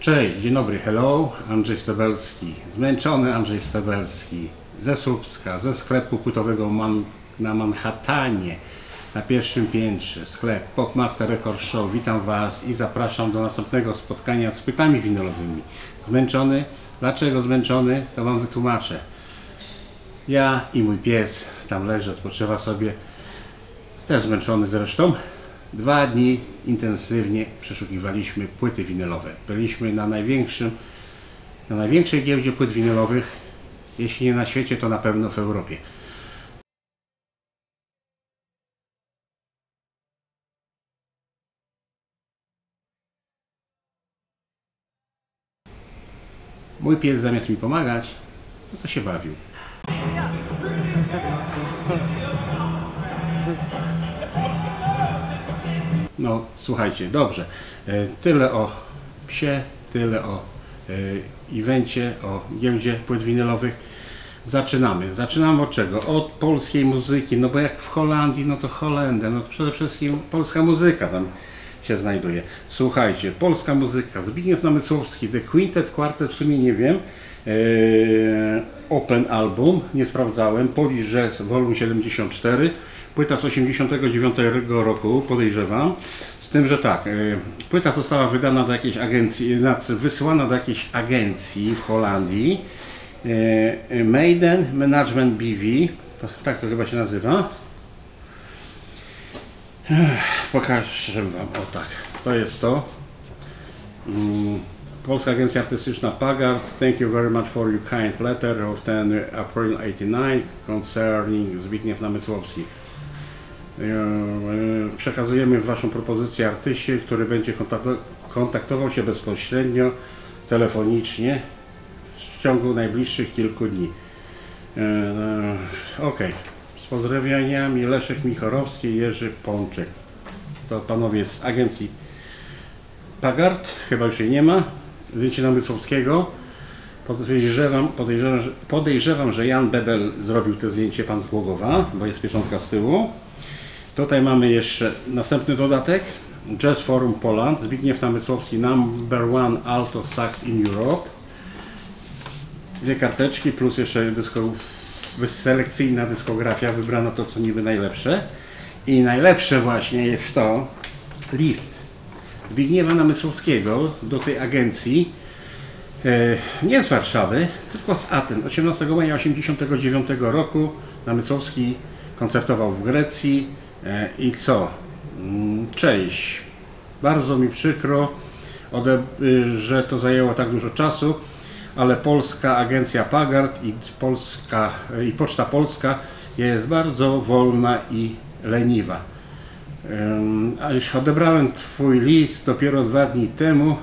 Cześć, dzień dobry, hello, Andrzej Stebelski, zmęczony Andrzej Stebelski, ze Słupska, ze sklepu płytowego na Manhattanie, na pierwszym piętrze, sklep Popmaster Record Show. Witam Was i zapraszam do następnego spotkania z płytami winylowymi. Zmęczony? Dlaczego zmęczony? To Wam wytłumaczę. Ja i mój pies tam leży, odpoczywa sobie, też zmęczony zresztą. 2 dni intensywnie przeszukiwaliśmy płyty winylowe. Byliśmy na największej giełdzie płyt winylowych, jeśli nie na świecie, to na pewno w Europie. Mój pies zamiast mi pomagać, no to się bawił. No słuchajcie, dobrze, tyle o psie, tyle o evencie, o giełdzie płyt winylowych. Zaczynamy od czego? Od polskiej muzyki, no bo jak w Holandii, no to Holendę, no przede wszystkim polska muzyka tam się znajduje. Słuchajcie, polska muzyka, Zbigniew Namysłowski, The Quintet, Quartet, w sumie nie wiem, Open Album, nie sprawdzałem, Polish Jazz Volume 74, płyta z 89 roku, podejrzewam, z tym, że tak, płyta została wydana do jakiejś agencji, wysyłana do jakiejś agencji w Holandii, Maiden Management BV, tak to chyba się nazywa. Pokażę Wam, o tak, to jest to. Polska Agencja Artystyczna Pagart, thank you very much for your kind letter of 10 April 89 concerning Zbigniew Namysłowski. Przekazujemy Waszą propozycję artyście, który będzie kontaktował się bezpośrednio, telefonicznie w ciągu najbliższych kilku dni. Ok. Z pozdrowieniami Leszek Michorowski i Jerzy Pączek. To panowie z agencji Pagart, chyba już jej nie ma. Zdjęcie Namysłowskiego. Podejrzewam, że Jan Bebel zrobił to zdjęcie, pan z Głogowa, bo jest pieczątka z tyłu. Tutaj mamy jeszcze następny dodatek. Jazz Forum Poland, Zbigniew Namysłowski, #1 Alto Sax in Europe. 2 karteczki plus jeszcze selekcyjna dyskografia, wybrano to, co niby najlepsze. I najlepsze właśnie jest to list Zbigniewa Namysłowskiego do tej agencji, nie z Warszawy, tylko z Aten. 18 maja 1989 roku Namysłowski koncertował w Grecji i co? Cześć, bardzo mi przykro, że to zajęło tak dużo czasu, ale polska agencja Pagart i Poczta Polska jest bardzo wolna i leniwa. Odebrałem Twój list dopiero 2 dni temu.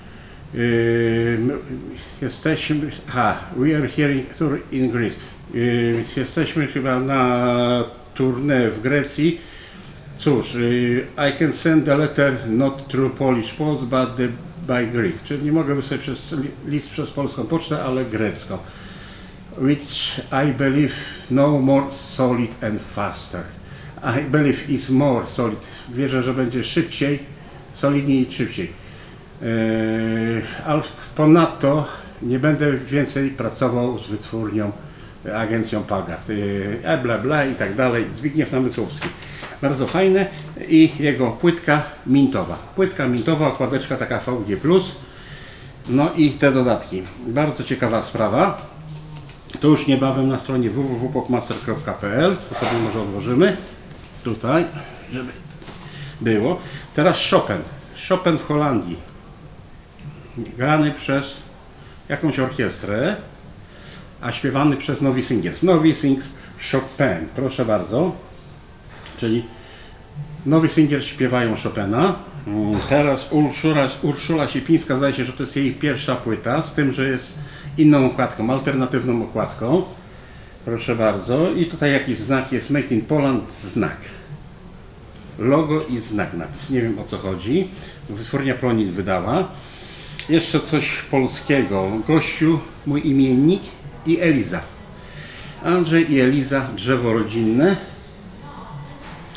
We are here in Greece. Jesteśmy chyba na tournée w Grecji. Cóż, I can send the letter not through Polish post, but by Greek. Czyli nie mogę wysłać list przez polską pocztę, ale grecką. Which I believe no more solid and faster. I believe is more solid. Wierzę, że będzie szybciej, solidniej i szybciej. Ale ponadto nie będę więcej pracował z wytwórnią, agencją Pagart. Bla bla i tak dalej. Zbigniew Namysłowski. Bardzo fajne i jego płytka mintowa. Płytka mintowa, okładeczka taka VG+. No i te dodatki. Bardzo ciekawa sprawa. To już niebawem na stronie www.popmaster.pl. To sobie może odłożymy tutaj, żeby było. Teraz Chopin. Chopin w Holandii. Grany przez jakąś orkiestrę, a śpiewany przez Novi Singers. Novi Sings Chopin. Proszę bardzo. Czyli Novi Singers śpiewają Chopina. Teraz Urszula Sipińska, zdaje się, że to jest jej pierwsza płyta, z tym, że jest inną okładką, alternatywną okładką. Proszę bardzo. I tutaj jakiś znak jest, Made in Poland, znak. Logo i znak, napis. Nie wiem, o co chodzi. Wytwórnia Plonit wydała. Jeszcze coś polskiego. Gościu, mój imiennik i Eliza. Andrzej i Eliza, drzewo rodzinne.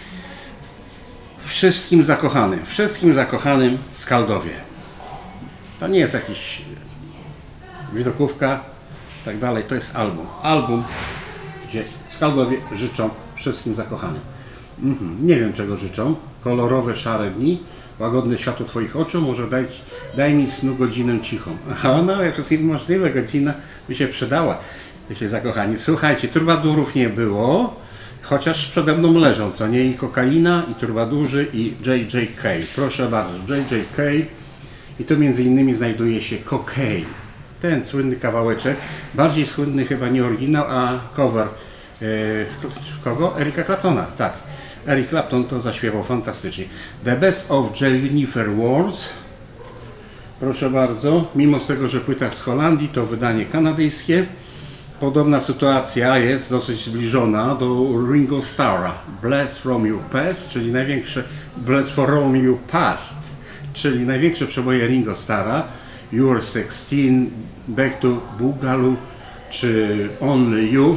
Wszystkim zakochanym w Skaldowie. To nie jest jakiś widokówka, tak dalej, to jest album. Album, gdzie Skaldowie życzą wszystkim zakochanym. Nie wiem czego życzą. Kolorowe, szare dni, łagodne światło Twoich oczu, może daj mi snu godzinę cichą. Aha, no jak wszystkim możliwe, godzina by się przydała, jeśli zakochani. Słuchajcie, trubadurów nie było, chociaż przede mną leżą, co nie? I kokaina, i trubadurzy, i J.J. Cale. Proszę bardzo, J.J. Cale. I tu między innymi znajduje się Cocaine. Ten słynny kawałeczek, bardziej słynny chyba nie oryginał, a cover kogo? Erika Claptona, tak. Eric Clapton to zaśpiewał fantastycznie. The Best of Jennifer Warnes. Proszę bardzo, mimo tego, że płyta z Holandii, to wydanie kanadyjskie. Podobna sytuacja jest dosyć zbliżona do Ringo Starra. Bless from Your Past, czyli największe Bless from Your Past, czyli największe przeboje Ringo Starra. You're 16, Back to Boogaloo, czy Only You.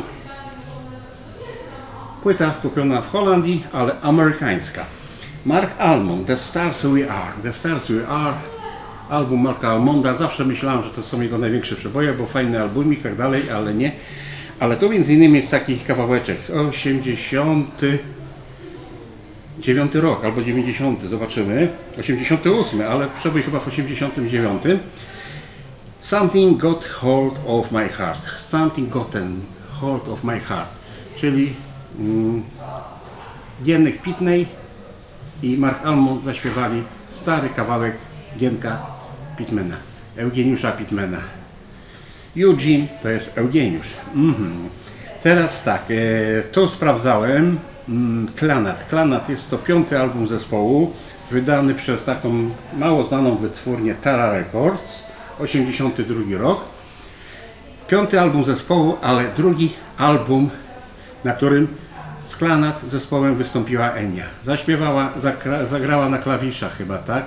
Płyta kupiona w Holandii, ale amerykańska. Mark Almond, The Stars We Are. The Stars We Are, album Marka Almonda. Zawsze myślałem, że to są jego największe przeboje, bo fajny albumik i tak dalej, ale nie. Ale tu między innymi jest taki kawałeczek, 89 rok albo 90, zobaczymy. 88, ale przebój chyba w 89. Something got hold of my heart. Something gotten hold of my heart. Czyli Giernek Pitney i Mark Almond zaśpiewali stary kawałek Gienka Pitmana, Eugeniusza Pitmana. Eugene to jest Eugeniusz. Teraz tak, to sprawdzałem. Clannad. Clannad jest to 5. album zespołu, wydany przez taką mało znaną wytwórnię Tara Records, 82 rok. 5. album zespołu, ale drugi album, na którym z Clannad zespołem wystąpiła Enya. Zaśpiewała, zagrała na klawiszach chyba, tak?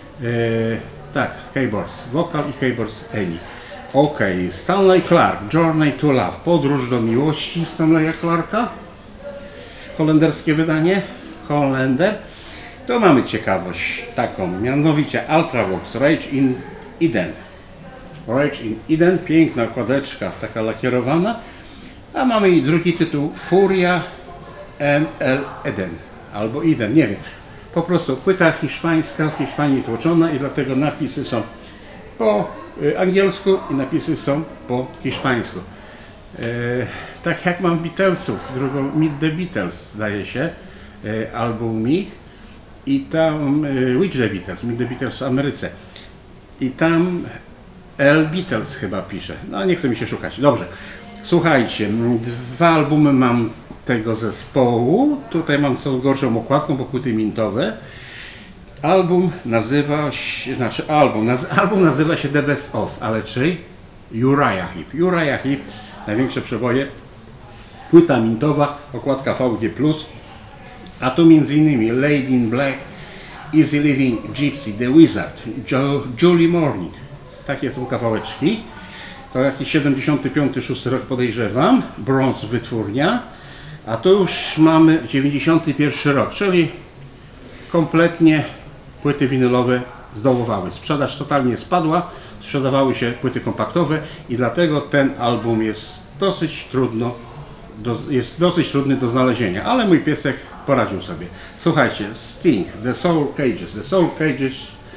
Tak, keyboards, wokal i keyboards Eni. Ok, Stanley Clarke, Journey to Love, Podróż do miłości Stanleya Clarka. Holenderskie wydanie, Holender. To mamy ciekawość taką, mianowicie Ultravox, Rage in Eden. Rage in Eden, piękna okładeczka, taka lakierowana. A mamy i drugi tytuł, Furia ML Eden, albo Eden, nie wiem. Po prostu płyta hiszpańska, w Hiszpanii tłoczona i dlatego napisy są po angielsku i napisy są po hiszpańsku. Tak jak mam Beatlesów, drugą Meet the Beatles zdaje się, albumik i tam Which the Beatles, Meet the Beatles w Ameryce i tam L Beatles chyba pisze, no nie chce mi się szukać, dobrze. Słuchajcie, 2 albumy mam tego zespołu, tutaj mam co gorszą okładką, bo płyty mintowe. Album nazywa się, album nazywa się The Best Of, ale czy? Uriah Heep. Uriah Heep, największe przeboje, płyta mintowa, okładka VG+, a tu m.in. Lady in Black, Easy Living, Gypsy, The Wizard, Julie Morning. Takie są kawałeczki. To jakiś 75-6 rok podejrzewam, Bronze wytwórnia, a tu już mamy 91 rok, czyli kompletnie płyty winylowe zdołowały. Sprzedaż totalnie spadła, sprzedawały się płyty kompaktowe i dlatego ten album jest dosyć trudny do znalezienia, ale mój piesek poradził sobie. Słuchajcie, Sting, The Soul Cages. The Soul Cages,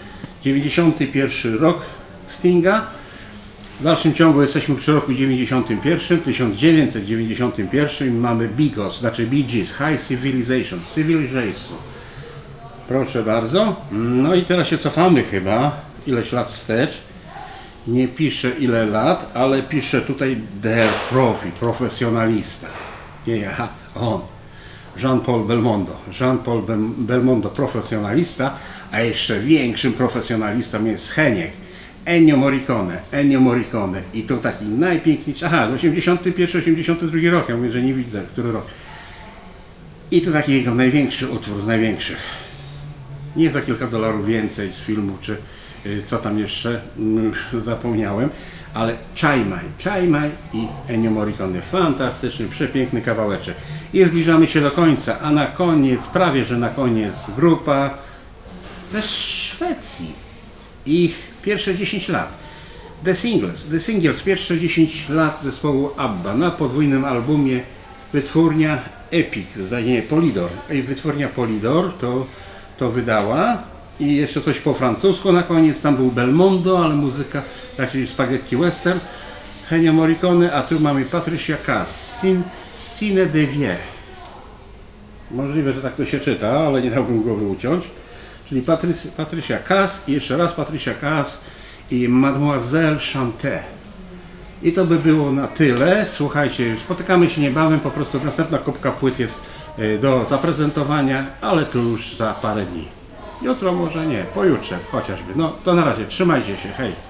91 rok Stinga. W dalszym ciągu jesteśmy przy roku 91, 1991 mamy Bigos, znaczy Bee Gees, High Civilization, Civilization. Proszę bardzo. No i teraz się cofamy chyba, ileś lat wstecz. Nie piszę ile lat, ale piszę tutaj Der Profi, profesjonalista. Nie ja, on. Jean-Paul Belmondo. Jean-Paul Belmondo, profesjonalista, a jeszcze większym profesjonalistą jest Heniek. Ennio Morricone. I to taki najpiękniejszy, 81-82 rok, ja mówię, że nie widzę, który rok. I to taki jego największy utwór z największych. Nie za kilka dolarów więcej z filmu, czy co tam jeszcze, zapomniałem, ale Chai Mai i Ennio Morricone. Fantastyczny, przepiękny kawałeczek. I zbliżamy się do końca, a na koniec, prawie że na koniec, grupa ze Szwecji. Ich pierwsze 10 lat. The Singles, pierwsze 10 lat zespołu ABBA na podwójnym albumie wytwórnia Epic, zdaje Polydor. I wytwórnia Polydor to wydała. I jeszcze coś po francusku na koniec, tam był Belmondo, ale muzyka raczej spaghetti western, Ennio Morricone, a tu mamy Patricia Cass, Cine de Vie. Możliwe, że tak to się czyta, ale nie dałbym go uciąć. Czyli Patricia Cass i jeszcze raz Patricia Cass i Mademoiselle Chante. I to by było na tyle. Słuchajcie, spotykamy się niebawem, po prostu następna kubka płyt jest do zaprezentowania, ale to już za parę dni. Jutro może nie, pojutrze chociażby. No to na razie, trzymajcie się, hej!